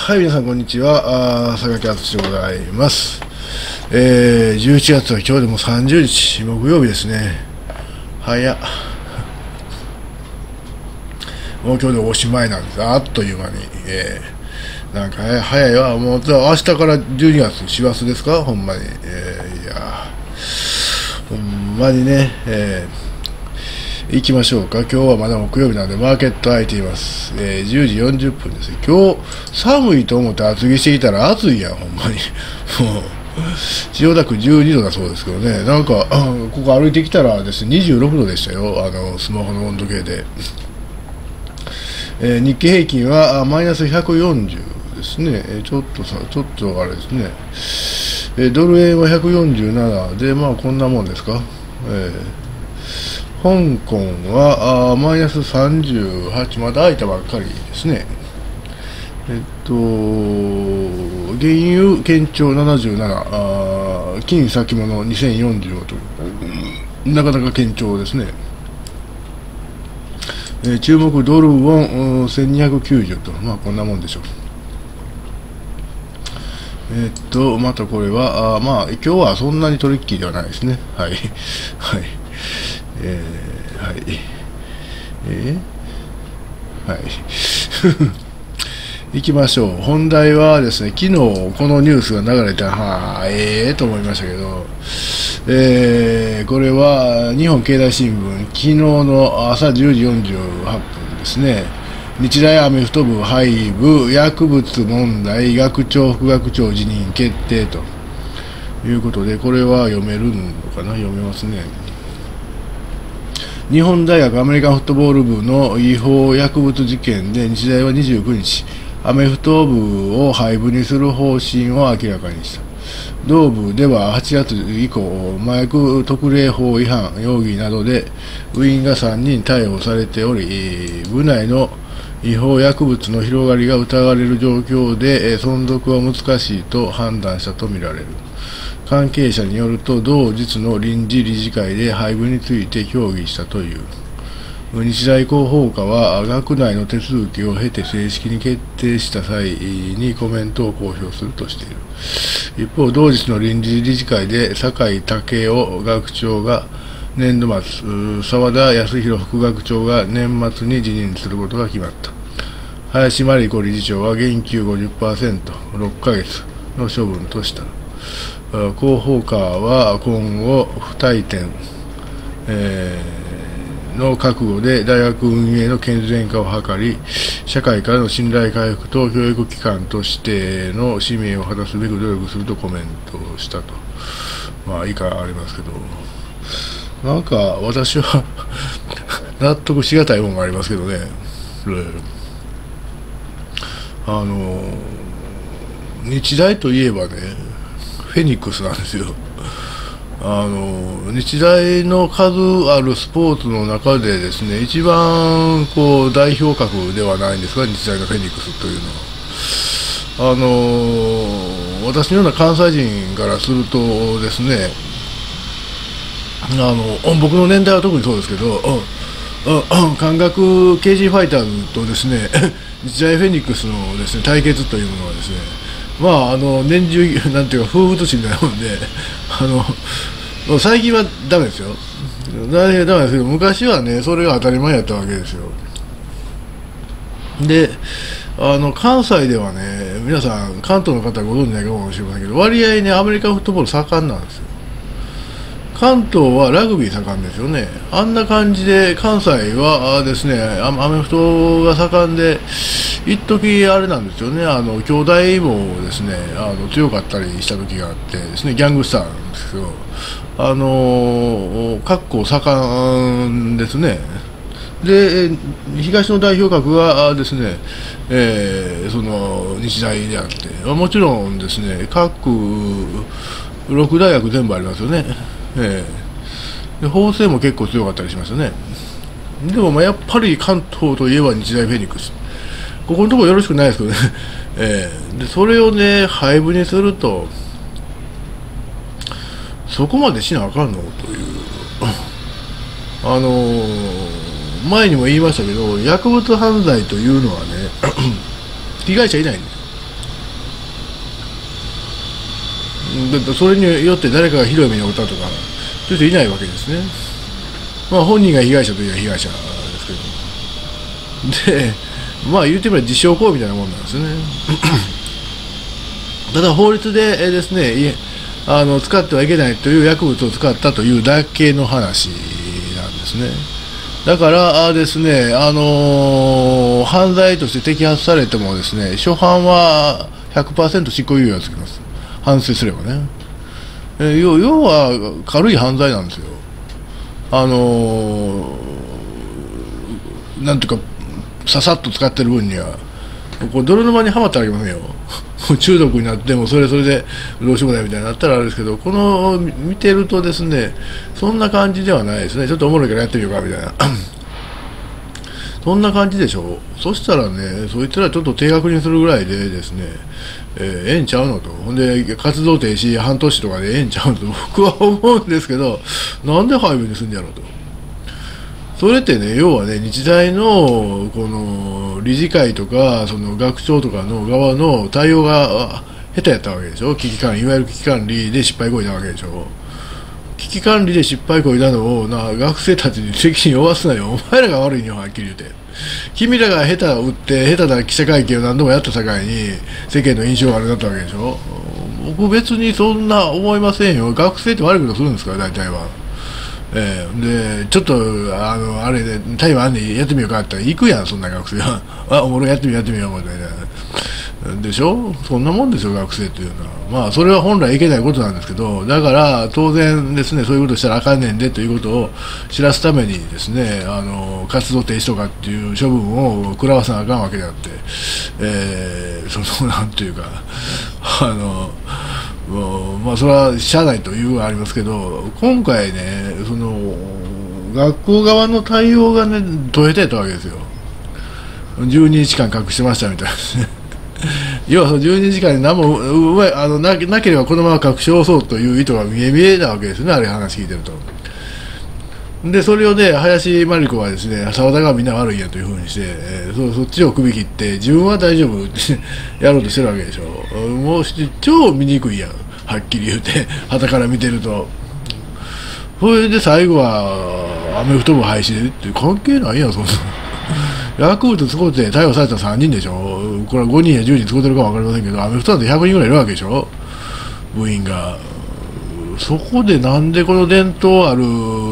はい、皆さん、こんにちは。榊敦でございます。11月は今日でも30日、木曜日ですね。早っ。もう今日でおしまいなんです。あっという間に。なんか、早いわ。もう、明日から12月、師走ですかほんまに。いや、ほんまにね、行きましょうか。今日はまだ木曜日なので、マーケット開いています。10時40分です。今日、寒いと思って厚着してきたら暑いやん、ほんまに。もう、千代田区12度だそうですけどね。なんか、ここ歩いてきたらですね、26度でしたよ。スマホの温度計で。日経平均はマイナス140ですね。ちょっとあれですね。ドル円は147で、まあこんなもんですか。香港はマイナス38、まだ開いたばっかりですね。原油堅調77、金先物2045と、なかなか堅調ですね。注目ドルウォン1290と、まあこんなもんでしょう。またこれは、まあ今日はそんなにトリッキーではないですね。はい。はい。はい。はい。行きましょう。本題はですね、昨日このニュースが流れて、と思いましたけど、これは日本経済新聞、昨日の朝10時48分ですね、日大アメフト部廃部、薬物問題、学長、副学長辞任決定ということで、これは読めるのかな、読めますね。日本大学アメリカンフットボール部の違法薬物事件で、日大は29日、アメフト部を廃部にする方針を明らかにした。同部では8月以降、麻薬特例法違反容疑などで部員が3人逮捕されており、部内の違法薬物の広がりが疑われる状況で存続は難しいと判断したとみられる。関係者によると、同日の臨時理事会で廃部について協議したという。日大広報課は、学内の手続きを経て正式に決定した際にコメントを公表するとしている。一方、同日の臨時理事会で、酒井武雄学長が年度末、澤田康弘副学長が年末に辞任することが決まった。林真理子理事長は減給 50%、6ヶ月の処分とした。広報課は今後不退転、の覚悟で大学運営の健全化を図り、社会からの信頼回復と教育機関としての使命を果たすべく努力するとコメントをしたと。まあ以下ありますけど、なんか私は納得しがたいものがありますけどね。日大といえばね、フェニックスなんですよ。日大の数あるスポーツの中でですね、一番こう代表格ではないんですか、日大のフェニックスというのは。私のような関西人からするとですね、僕の年代は特にそうですけど、関学 KG ファイターズとですね、日大フェニックスのですね、対決というものはですね、まあ、年中、なんていうか、風物詩みたいなもんで、最近はダメですよ。ダメですけど、昔はね、それが当たり前やったわけですよ。で、関西ではね、皆さん、関東の方はご存じないかもしれませんけど、割合ね、アメリカンフットボール盛んなんですよ。関東はラグビー盛んですよね。あんな感じで、関西はですね、アメフトが盛んで、一時あれなんですよね、兄弟もですね、強かったりした時があってですね、ギャングスターなんですけど、各校盛んですね。で、東の代表格はですね、その日大であって、もちろんですね、各6大学全部ありますよね。で法政も結構強かったりしますよね。でもまあやっぱり関東といえば日大フェニックス、ここのところよろしくないですけどね、でそれをね廃部にすると、そこまでしなあかんのという前にも言いましたけど、薬物犯罪というのはね被害者いないんです。 でそれによって誰かがひどい目に遭ったとかそういう人いないわけですね。まあ本人が被害者といえば被害者ですけど、でまあ言うてみれば自傷行為みたいなもんなんですよね。ただ法律で、ですね、使ってはいけないという薬物を使ったというだけの話なんですね。だからですね、犯罪として摘発されてもですね、初犯は 100% 執行猶予がつきます。反省すればね。要は軽い犯罪なんですよ。なんていうか、ささっと使ってる分には、こう泥沼にはまってあげませんよ。中毒になってもそれでどうしようもないみたいになったらあれですけど、この見てるとですね、そんな感じではないですね。ちょっとおもろいからやってみようかみたいなそんな感じでしょう。そしたらね、そいつらちょっと低額にするぐらいでですね、ええんちゃうのと。ほんで活動停止半年とかでええんちゃうのと僕は思うんですけど、なんで廃部にするんやろうと。それってね、要はね、日大のこの理事会とかその学長とかの側の対応が下手やったわけでしょ。危機管理、いわゆる危機管理で失敗行為なわけでしょ。危機管理で失敗行為なのを学生たちに責任を負わすなよ。お前らが悪いのよ、はっきり言って。君らが下手を打って下手な記者会見を何度もやった境に世間の印象が悪くなったわけでしょ。僕別にそんな思いませんよ。学生って悪いことするんですから大体は。でちょっとあれでタイムあんねんやってみようかって言ったら行くやん、そんな学生は。あ、おもろい、やってみようみたいなでしょ。そんなもんですよ、学生っていうのは。まあそれは本来いけないことなんですけど、だから当然ですね、そういうことしたらあかんねんでということを知らすためにですね、活動停止とかっていう処分を食らわさなあかんわけであって、そのなんていうかまあそれはしゃあないというのはありますけど、今回ね、その学校側の対応がね、問えてたわけですよ。12日間隠してましたみたいですね。要はその12時間に何もなければこのまま隠し通そうという意図が見え見えなわけですね、あれ話聞いてると。でそれをね、林真理子はですね、澤田がみんな悪いんやというふうにして、そっちを首切って自分は大丈夫ってやろうとしてるわけでしょ。もう超醜いやん、はっきり言うて傍から見てると。それで最後はアメフト部廃止でって関係ないやん、そんな。薬物使って逮捕された3人でしょ。これは5人や10人使ってるか分かりませんけど、アメフトなんて100人ぐらいいるわけでしょ、部員が。そこでなんでこの伝統ある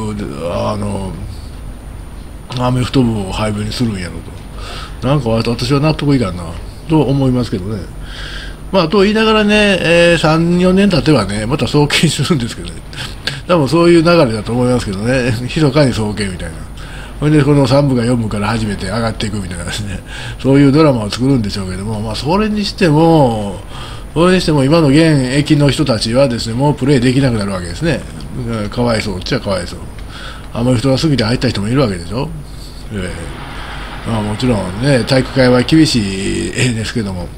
アメフト部を廃部にするんやろと、なんか私は納得いかんなと思いますけどね。まあと言いながらね、3、4年経てばね、また送検するんですけどね、多分そういう流れだと思いますけどね、密かに送検みたいな。それでこの3部が4部から初めて上がっていくみたいなですね、そういうドラマを作るんでしょうけども、まあそれにしても今の現役の人たちはですね、もうプレーできなくなるわけですね。かわいそうっちゃかわいそう。アメフトが過ぎて入った人もいるわけでしょ。まあ、もちろんね、体育会は厳しいですけども、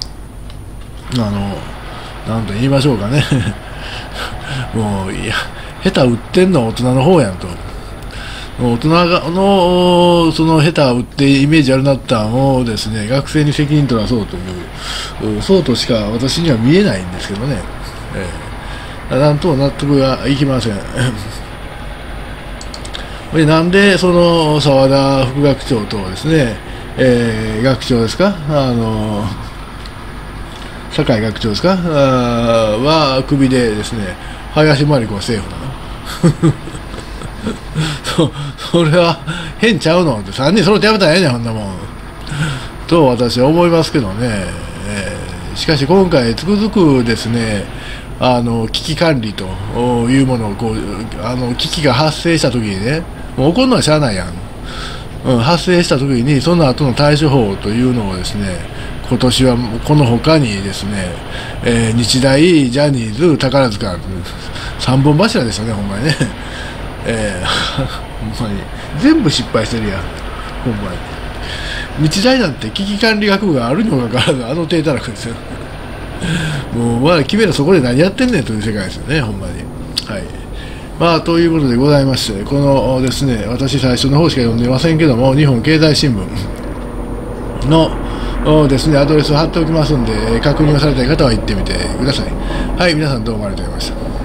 なんと言いましょうかね。もういや、下手打ってんのは大人の方やんと。大人のその下手を打ってイメージ悪なったのをですね、学生に責任取らそうという、そうとしか私には見えないんですけどね。なんとも納得がいきません。でなんでその澤田副学長とですね、学長ですか、酒井学長ですかはクビでですね、林真理子はセーフなの。それは変ちゃうのって3人揃ってやめたらええねん、ほんなもんと私は思いますけどね。しかし今回つくづくですね、危機管理というものをこう危機が発生した時にね、もう起こるのはしゃあないやん、発生した時にその後の対処法というのをですね、今年はこの他にですね、日大、ジャニーズ、宝塚3本柱でしたね、ほんまにね。ほんまに全部失敗してるやん、ほんまに。日大なんて危機管理学部があるにもかかわらず手たらくですよ。もうまあ君らそこで何やってんねんという世界ですよね、ほんまに。はい。まあということでございまして、このですね、私最初の方しか読んでませんけども、日本経済新聞のですね、アドレスを貼っておきますんで、確認をされたい方は行ってみてください。 はい、皆さんどうもありがとうございました。